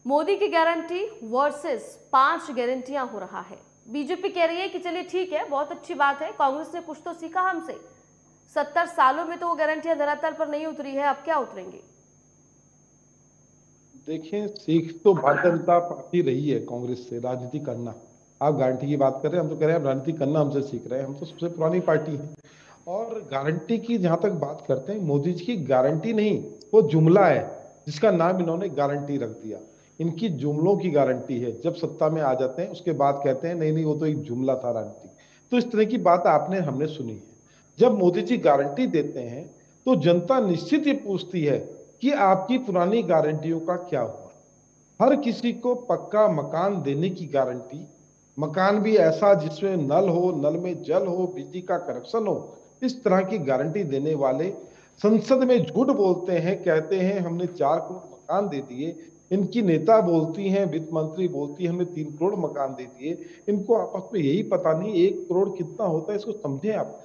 मोदी की guarantee versus 5 गारंटियां हो रहा है। बीजेपी कह रही है कि चलिए ठीक है, बहुत अच्छी बात है, कांग्रेस ने कुछ तो सीखा हमसे। 70 सालों में तो वो गारंटियां धरातल पर नहीं उतरी है, अब क्या उतरेंगी? देखिए, सीख तो भारतीय जनता पार्टी रही है कांग्रेस से राजनीति करना। आप गारंटी की बात कर रहे हैं, हम तो कह रहे हैं आप राजनीति करना हमसे सीख रहे हैं। हम तो सबसे पुरानी पार्टी है। और गारंटी की जहां तक बात करते हैं, मोदी जी की गारंटी नहीं, वो जुमला है जिसका नाम इन्होंने गारंटी रख दिया। इनकी जुमलों की गारंटी है, जब सत्ता में आ जाते हैं उसके बाद कहते हैं नहीं नहीं वो तो एक जुमला था राजनीति। तो इस तरह की बात आपने हमने सुनी है। जब मोदी जी गारंटी देते हैं तो जनता निश्चित ही पूछती है कि आपकी पुरानी गारंटियों का क्या हुआ। हर किसी को पक्का मकान देने की गारंटी, मकान भी ऐसा जिसमें नल हो, नल में जल हो, बिजली का कनेक्शन हो, इस तरह की गारंटी देने वाले संसद में झूठ बोलते हैं, कहते हैं हमने 4 करोड़ मकान दे दिए। इनकी नेता बोलती हैं, वित्त मंत्री बोलती है हमने 3 करोड़ मकान दे दिए। इनको आपस में यही पता नहीं 1 करोड़ कितना होता है, इसको समझें आप।